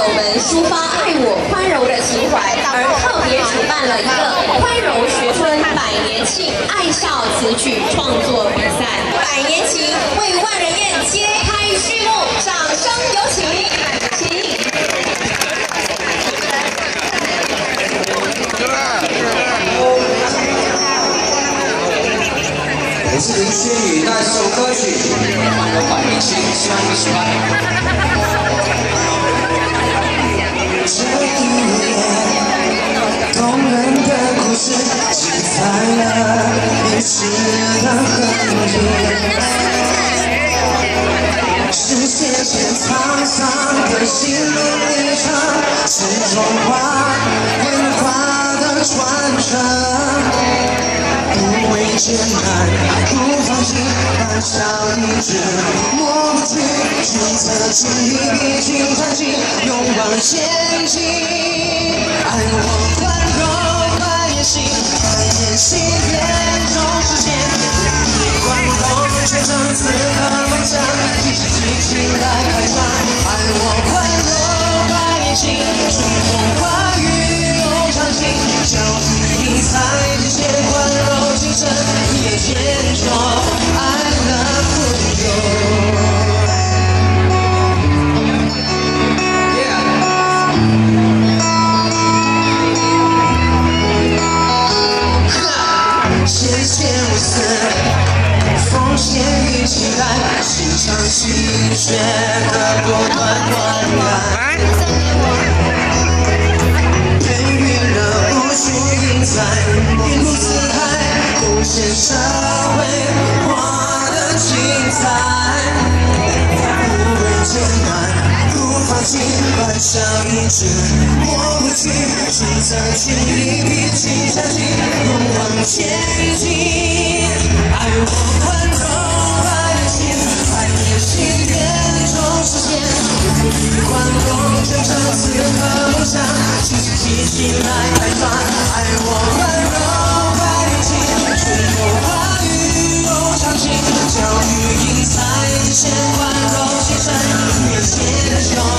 友们抒发爱我宽柔的情怀，而特别主办了一个宽柔学村100年庆爱校词曲创作比赛。100年情为万人宴揭开序幕，掌声有请，请。 我是林轩宇，那这首歌曲有100年情，希望你喜欢。这一年，动人的故事记载了历史的痕迹，是写前沧桑的心路历程，是中华文化的传承。 不畏艰难，不放弃，板上一直抹不去，君侧尽力，历经传奇，勇往前进。爱我宽容100年情，100年情变中实现，宽容全程此刻梦想，一起激情来开创。爱我宽容100年情，春风化雨永长情，教育英才体现宽容。 也坚守 I love you。谢谢无私，奉献与期待，欣赏心血的不断灌溉，培育了无数英才，遍布四海。 贡献社会活的精彩，不畏艰难，不放弃，板上一直抹不去，志在千里，披荆斩棘，勇往前进。爱我宽容100年情，100年情变中实现，宽容全程此刻梦想，激情来开创。爱我宽容100年情。 春风化雨永长情，教育英才体现宽容精神，越坚守。